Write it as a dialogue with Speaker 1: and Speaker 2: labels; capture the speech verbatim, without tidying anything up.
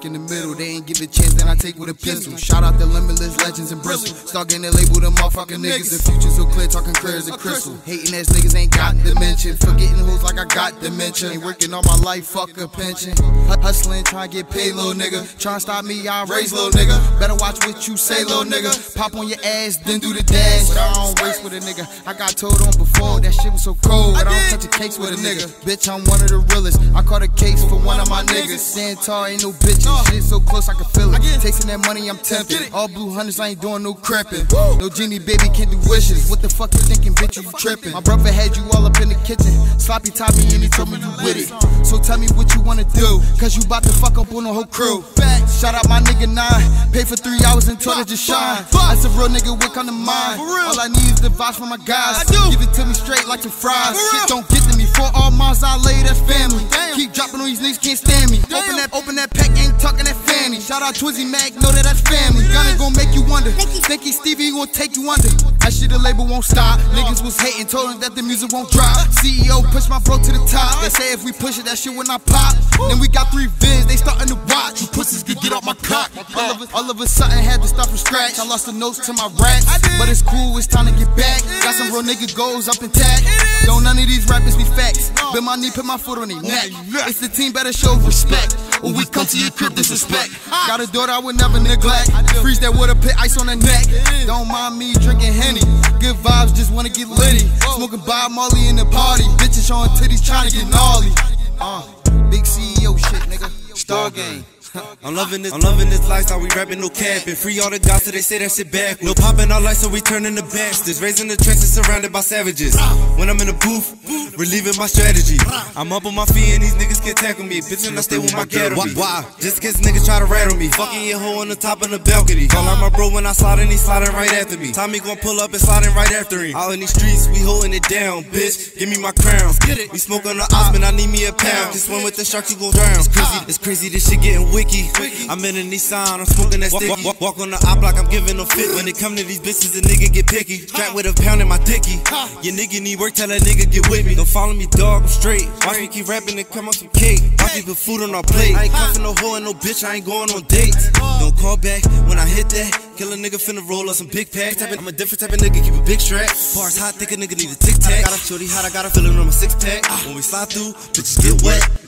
Speaker 1: in the middle. They ain't give a chance, then I take with a pistol. Shout out the limitless legends in Bristol. Start getting that label, them motherfucking niggas. The future so clear, talking clear as a crystal. Hating ass niggas ain't got dimension. Forgetting hoes like I got dementia. Ain't working all my life, fuck a pension. Hustling, trying to get paid, little nigga. Trying to stop me, I raise, little nigga. Better watch what you say, little nigga. Pop on your ass, then do the dash. But I don't race with a nigga. I got told on before, that shit was so cold. But I don't touch a cakes with a nigga. Bitch, I'm one of the realest. I caught a case for one of my niggas. Stand tall, ain't no bitches. Shit so close, I can feel it. Tasting that money, I'm tempted. All blue hundreds, I ain't doing no crepping. No genie, baby, can't do wishes. What the fuck you thinking, bitch, you tripping? My brother had you all up in the kitchen. Sloppy toppy and he told me you with it. So tell me what you wanna do, cause you bout to fuck up on the whole crew. Shout out my nigga Nine. Pay for three hours and told it to shine. That's a real nigga with kind of mind. All I need is the vibes from my guys. Give it to me straight like the fries. Shit don't get to me. For all mines I lay, that's family. Keep dropping on these niggas, can't stand me. Open that, open that pack, ain't talking that fanny. Shout out Twizzy Mac, know that that's family. Gunna gon' make you wonder. Think he Stevie gon' take you under. That shit the label won't stop. Niggas was hating, told them that the music won't drop. C E O push my bro to the top. They say if we push it, that shit will not pop. Then we got three vids, they starting to watch. You pussies can get off my cock. All of, a, all of a sudden had to start from scratch. I lost the notes to my raps, but it's cool, it's time to get back. Got some real nigga goals up intact. Don't none of these rappers be facts. Bend my knee, put my foot on their neck. It's the team, better show respect. When we come to your crib, disrespect. Got a daughter I would never neglect. Freeze that water, put ice on her neck. Don't mind me drinking Henny. Good vibes, just wanna get litty. Smoking Bob Marley in the party. Bitches showing titties, trying to get gnarly. Uh, big C E O shit, nigga. Star Game.
Speaker 2: I'm loving this, I'm loving this lifestyle, we rapping no capping. Free all the gossip, they say that shit back. No popping our lights, so we turning the bastards. Raising the trenches, surrounded by savages. When I'm in the booth, relieving my strategy. I'm up on my feet and these niggas can't tackle me. Bitch, and I stay with my gat on me. Why? Just in case niggas try to rattle me. Fucking your hoe on the top of the balcony. Call out my bro when I slide and he sliding right after me. Tommy gon' pull up and sliding right after him. All in these streets, we holding it down, bitch. Give me my crown. We smoke on the Osman, I need me a pound. Just swim with the sharks, you gon' drown. It's crazy, it's crazy, this shit getting wicked. I'm in a Nissan, I'm smoking that sticky. Walk, walk, walk on the op block, I'm giving no fit. When it come to these bitches, a nigga get picky. Strapped with a pound in my dicky. Your nigga need work, tell that nigga get with me. Don't follow me, dog, I'm straight. Watch me keep rapping and come on some cake. Watch me put food on our plate. I ain't cuffing no hoe and no bitch, I ain't going on dates. Don't call back when I hit that. Kill a nigga finna roll up some big packs. I'm a different type of nigga, keep a big strap. Bars hot, think a nigga need a tic tac. I got a shorty hot, I got a feeling on my six pack. When we slide through, bitches get wet.